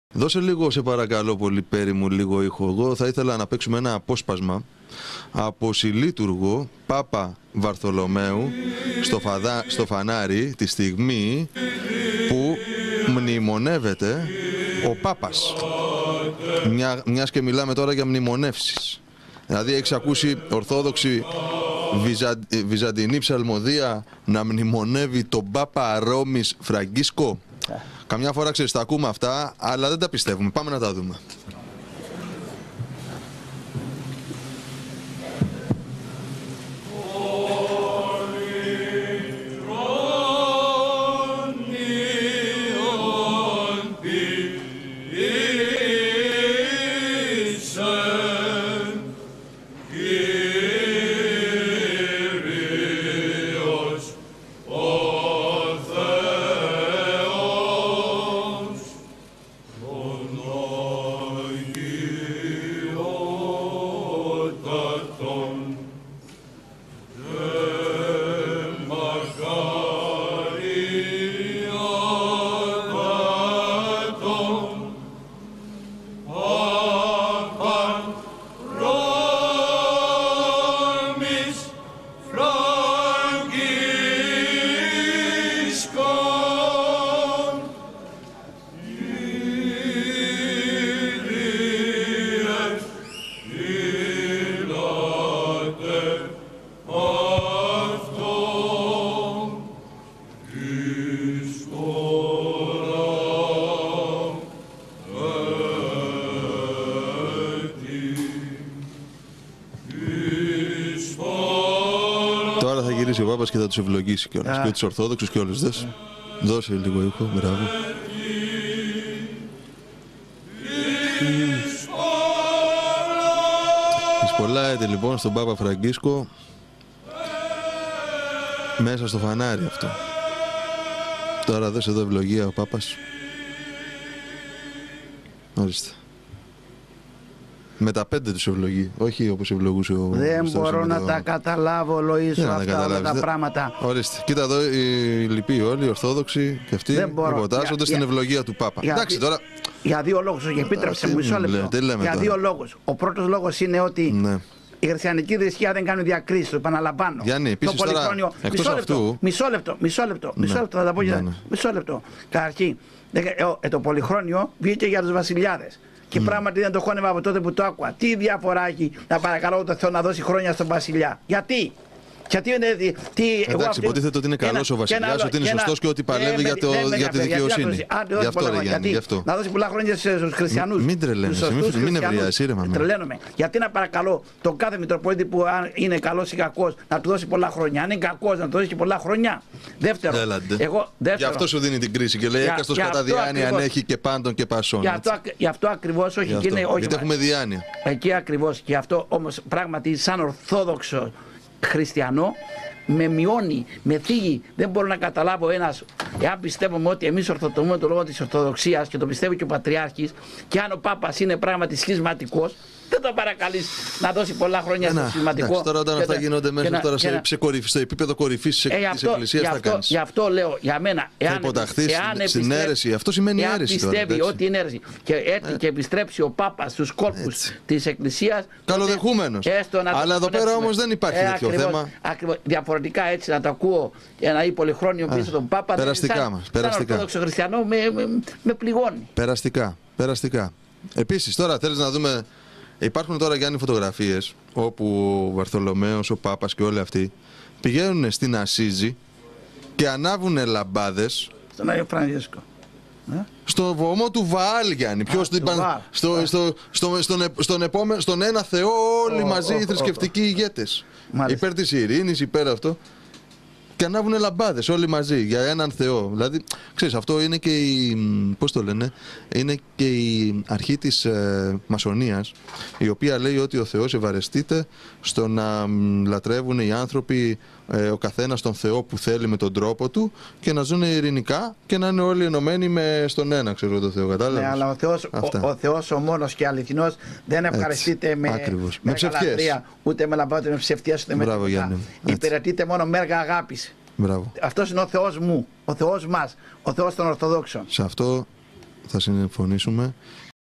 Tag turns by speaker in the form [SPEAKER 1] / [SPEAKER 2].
[SPEAKER 1] Δώσε λίγο, σε παρακαλώ πολύ, Πέρι μου, λίγο ήχο. Εγώ θα ήθελα να παίξουμε ένα απόσπασμα από Συλλήτουργο Πάπα Βαρθολομαίου στο Φανάρι, τη στιγμή που μνημονεύεται ο Πάπας. Μιας και μιλάμε τώρα για μνημονεύσεις. Δηλαδή έχεις ακούσει ορθόδοξη βυζαντινή ψαλμοδία να μνημονεύει τον Πάπα Ρώμης Φραγκίσκο? Καμιά φορά, ξέρεις, τα ακούμε αυτά, αλλά δεν τα πιστεύουμε. Πάμε να τα δούμε. Τώρα θα γυρίσει ο Πάπας και θα τους ευλογήσει κιόλας. Και τους Ορθόδοξους και όλους. Δώσε λίγο ήχο, μπράβο. Εισπολάεται λοιπόν στον Πάπα Φραγκίσκο μέσα στο φανάρι αυτό. Τώρα δώσε εδώ ευλογία ο Πάπας. Ορίστε. Με τα 5 τους ευλογεί, όχι όπως ευλογούσε ο...
[SPEAKER 2] Δεν μπορώ να τα καταλάβω, Λοΐσο, αυτά όλα τα πράγματα.
[SPEAKER 1] Ορίστε, κοίτα εδώ οι λοιποί όλοι, οι Ορθόδοξοι και αυτοί υποτάσσονται στην ευλογία του Πάπα. Εντάξει τώρα...
[SPEAKER 2] Για δύο λόγους, και επίτρεψε μου μισό λεπτό. Για δύο λόγους. Ο πρώτος λόγος είναι ότι η χριστιανική θρησκεία δεν κάνει διακρίσεις, το επαναλαμβάνω.
[SPEAKER 1] Γιάννη, επίσης τώρα, εκτός αυτού...
[SPEAKER 2] Μισό λεπτό, θα τα πω για... Μισό λεπτό. Καταρχήν, το πολυχρόνιο βγήκε για τους βασιλιάδες. Και πράγματι δεν το χώνευα από τότε που το άκουα. Τι διαφορά έχει, να παρακαλώ το Θεό να δώσει χρόνια στον βασιλιά? Γιατί? Γιατί είναι.
[SPEAKER 1] Εντάξει, υποτίθεται ότι είναι καλός ο βασιλιάς, ότι είναι σωστός και ότι παλεύει για τη δικαιοσύνη. Γι' αυτό, ρε Γιάννη, γι' αυτό.
[SPEAKER 2] Να δώσει πολλά χρόνια στους χριστιανούς.
[SPEAKER 1] Μην τρελαίνεσαι, μην ευριάζεσαι, ήρεμα.
[SPEAKER 2] Τρελαίνομαι. Γιατί να παρακαλώ τον κάθε Μητροπολίτη που είναι καλός ή κακός να του δώσει πολλά χρόνια? Αν είναι κακός, να του δώσει και πολλά χρόνια. Δεύτερον,
[SPEAKER 1] γι' αυτό σου δίνει την κρίση και λέει έκαστος κατά διάνοια αν έχει και πάντων και πασών.
[SPEAKER 2] Γι' αυτό ακριβώς, όχι.
[SPEAKER 1] Γιατί έχουμε διάνοια.
[SPEAKER 2] Εκεί ακριβώς. Γι' αυτό όμως πράγματι σαν Ορθόδοξο χριστιανό με μειώνει, με θίγει. Δεν μπορώ να καταλάβω ένας, εάν πιστεύουμε ότι εμείς ορθοτομούμε το λόγο της Ορθοδοξίας και το πιστεύει και ο Πατριάρχης, και αν ο Πάπας είναι πράγματι σχισματικός, δεν το παρακαλείς να δώσει πολλά χρόνια στο σχισματικό.
[SPEAKER 1] Τώρα όταν αυτά γίνονται μέσα στο επίπεδο κορυφής της Εκκλησίας θα κάνεις.
[SPEAKER 2] Γι' αυτό λέω για μένα,
[SPEAKER 1] θα υποταχθείς στην αίρεση. Αυτό σημαίνει αίρεση.
[SPEAKER 2] Εάν πιστεύει ότι είναι αίρεση και έρθει και επιστρέψει ο Πάπας στους κόλπους της Εκκλησίας,
[SPEAKER 1] καλοδεχούμενος. Αλλά εδώ πέρα όμως δεν υπάρχει τέτοιο θέμα.
[SPEAKER 2] Διαφορετικά έτσι να το ακούω ένα ή πολυχρόνιο πίσω τον Πάπα,
[SPEAKER 1] περαστικά.
[SPEAKER 2] Σαν Ορθόδοξο χριστιανό με πληγώνει.
[SPEAKER 1] Περαστικά. Επίσης τώρα θέλεις να δούμε. Υπάρχουν τώρα, Γιάννη, φωτογραφίες όπου ο Βαρθολομαίος, ο Πάπας και όλοι αυτοί πηγαίνουν στην Ασίζη και ανάβουν λαμπάδες
[SPEAKER 2] στον Άγιο Φραγκίσκο.
[SPEAKER 1] Στο βωμό του Βαάλ, Γιάννη. Στον ένα Θεό όλοι μαζί οι θρησκευτικοί ηγέτες. Υπέρ της ειρήνης, υπέρ αυτό. Και ανάβουν λαμπάδες όλοι μαζί για έναν Θεό. Δηλαδή, ξέρεις, αυτό είναι και η, πώς το λένε, είναι και η αρχή της μασονίας, η οποία λέει ότι ο Θεός ευαρεστείται στο να λατρεύουν οι άνθρωποι ο καθένας τον Θεό που θέλει με τον τρόπο του και να ζουν ειρηνικά και να είναι όλοι ενωμένοι στον ένα, ξέρω, το Θεό. Κατάλαβες?
[SPEAKER 2] Ναι, αλλά ο Θεός ο μόνος και αληθινός δεν ευχαριστείται με γαλατρεία, ούτε με λαμπάδες, ούτε με ψευτιές, ούτε με τίποτα. Υπηρετείται μόνο με έργα αγάπης.
[SPEAKER 1] Μπράβο.
[SPEAKER 2] Αυτός είναι ο Θεός μου, ο Θεός μας, ο Θεός των Ορθοδόξων.
[SPEAKER 1] Σε αυτό θα συμφωνήσουμε